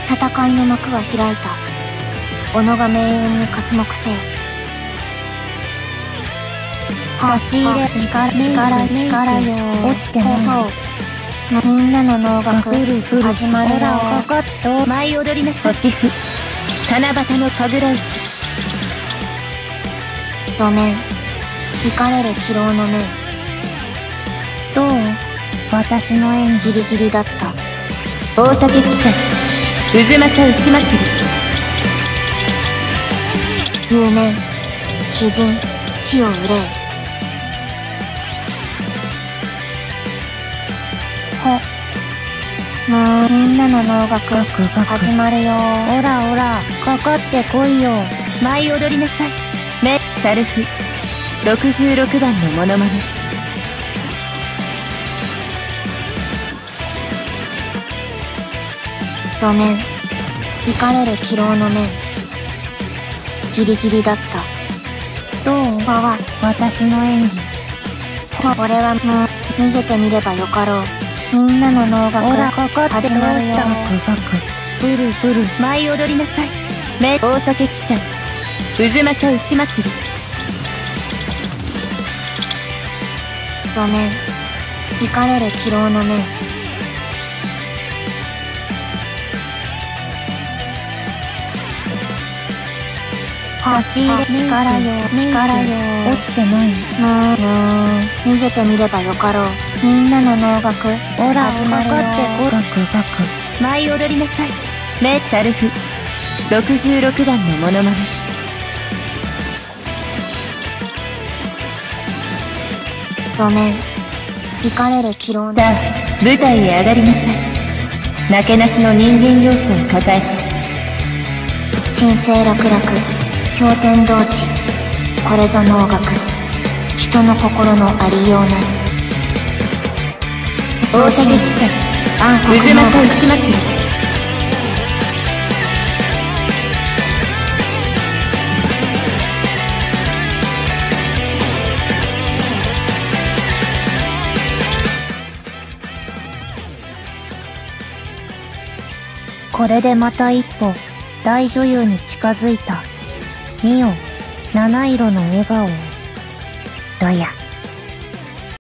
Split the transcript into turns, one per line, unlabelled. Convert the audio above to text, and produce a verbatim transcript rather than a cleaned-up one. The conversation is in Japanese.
戦いの幕は開いた。己が命運に刮目せよ。
差し入れ力力力よ落ちてない。
みんなの能楽始まるよ。
ほらかかっと舞い踊りなさい。星譜七夕の神楽石。
土面惹かれる疲労の面。
どう私の演技。
ギリギリだった。
大酒記載渦政牛祭り。
有面鬼人地を憂え。ほもうみんなの能楽始まるよ。
オラオラかかってこいよ。舞い踊りなさい。メサルフろくじゅうろくばんのモノマネ。
土面惹かれる疲労の面。ギリギリだった。
どう
わわ
私の演技。
俺はもう逃げてみればよかろう。みんなの能楽
オラかかってどう
始まるよ。
したブルブル舞い踊りなさい。メ大酒記載渦政牛祭り。
土面惹かれる疲労の面。
差し入れ
力よ力よ
落ちてない。
もうもう逃げてみればよかろう。みんなの能楽
オラ
始まるよ。
かかってこガクガク舞い踊りなさい。メサルフろくじゅうろくばんのモノマネ。
土面惹かれる疲労の
さあ舞台へ上がりなさい。なけなしの人間要素を抱えて。
神聖楽々経典同地。これぞ能楽人の心のありようなり。
大酒記載
暗黒
渦政牛祭り。これでまた一歩大女優に近づいた。見よ七色の笑顔を。どや。